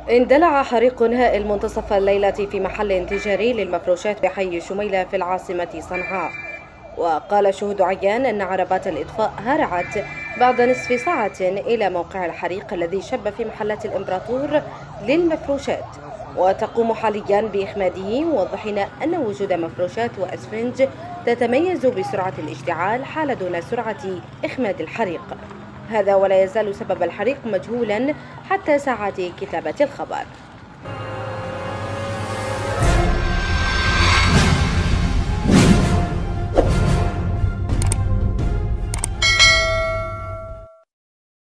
اندلع حريق هائل منتصف الليلة في محل تجاري للمفروشات بحي شميلة في العاصمة صنعاء. وقال شهود عيان أن عربات الإطفاء هرعت بعد نصف ساعة إلى موقع الحريق الذي شب في محلات الإمبراطور للمفروشات، وتقوم حاليا بإخماده، موضحين أن وجود مفروشات وأسفنج تتميز بسرعة الاشتعال حال دون سرعة إخماد الحريق. هذا ولا يزال سبب الحريق مجهولا حتى ساعات كتابة الخبر.